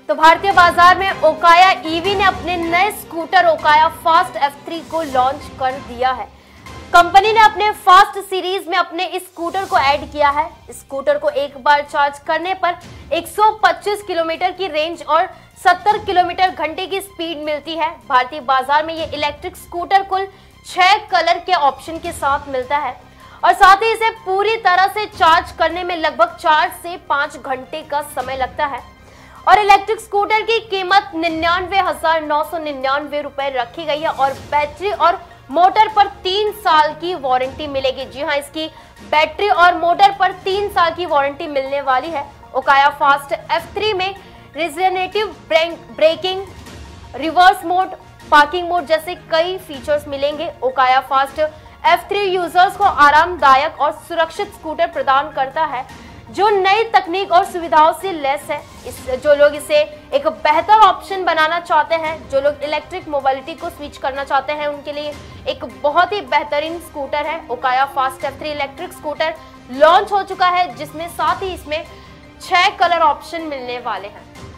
तो भारतीय बाजार में ओकाया ईवी ने अपने नए स्कूटर ओकाया फास्ट F3 को लॉन्च कर दिया है। कंपनी ने अपने फास्ट सीरीज में अपने इस स्कूटर को ऐड किया है। इस स्कूटर को एक बार चार्ज करने पर 125 किलोमीटर की रेंज और 70 किलोमीटर घंटे की स्पीड मिलती है। भारतीय बाजार में ये इलेक्ट्रिक स्कूटर कुल 6 कलर के ऑप्शन के साथ मिलता है और साथ ही इसे पूरी तरह से चार्ज करने में लगभग 4 से 5 घंटे का समय लगता है और इलेक्ट्रिक स्कूटर की कीमत 99,999 रुपए रखी गई है और बैटरी और मोटर पर 3 साल की वारंटी मिलेगी। जी हां, इसकी बैटरी और मोटर पर 3 साल की वारंटी मिलने वाली है। ओकाया फास्ट F3 में regenerative braking, reverse mode, parking mode जैसे कई फीचर्स मिलेंगे। ओकाया फास्ट F3 यूजर्स को आरामदायक और सुरक्षित स्कूटर प्रदान करता है जो नई तकनीक और सुविधाओं से लैस है। जो लोग इसे एक बेहतर ऑप्शन बनाना चाहते हैं, जो लोग इलेक्ट्रिक मोबिलिटी को स्विच करना चाहते हैं, उनके लिए एक बहुत ही बेहतरीन स्कूटर है। Okaya fast F3 electric scooter launch हो चुका है जिसमें साथ ही इसमें 6 कलर ऑप्शन मिलने वाले हैं।